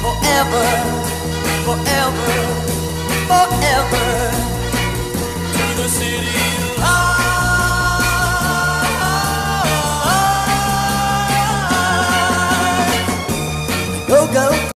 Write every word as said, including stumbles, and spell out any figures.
forever, forever, forever to the city lights. Go, go.